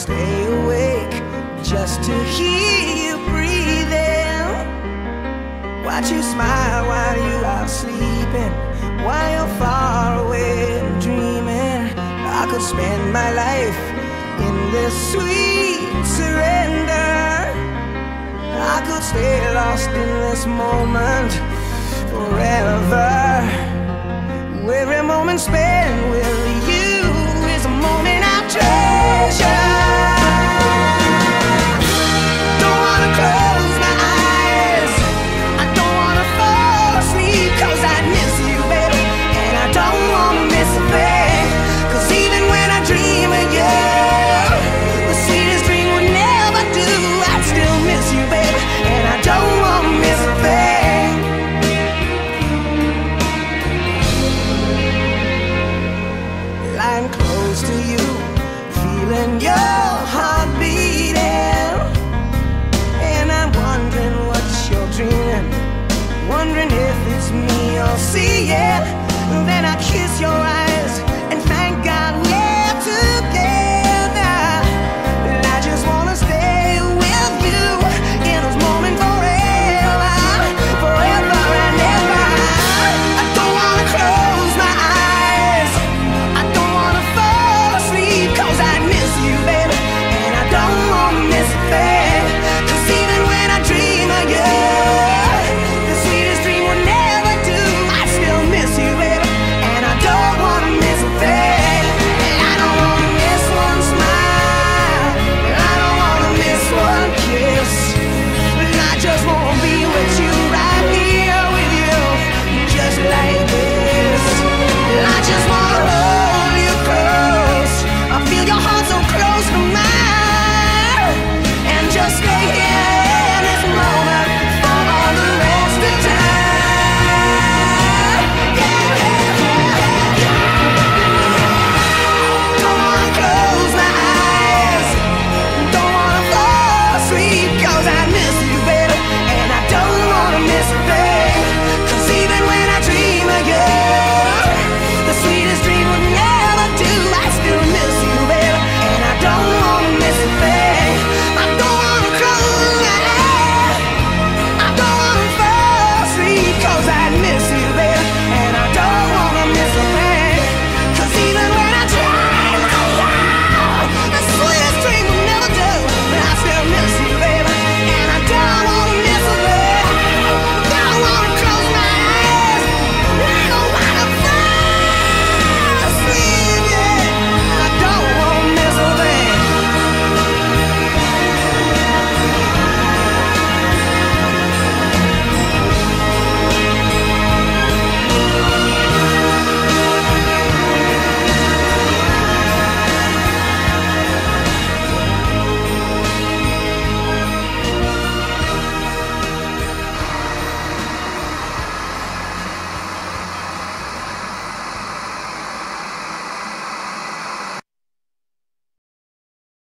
stay awake just to hear you breathing. Watch you smile while you are sleeping, while you're far away and dreaming. I could spend my life in this sweet surrender. I could stay lost in this moment forever. Every moment spent with you is a moment I treasure. Don't wanna close my eyes, I don't wanna fall asleep, 'cause I miss you, baby, and I don't wanna miss a thing. 'Cause even when I dream of you, the sweetest dream would never do, I'd still miss you, baby, and I don't wanna miss a thing. Lying close to you, feeling your heart beating, and I'm wondering what you're dreaming, wondering if it's me you're seeing. Then I kiss your eyes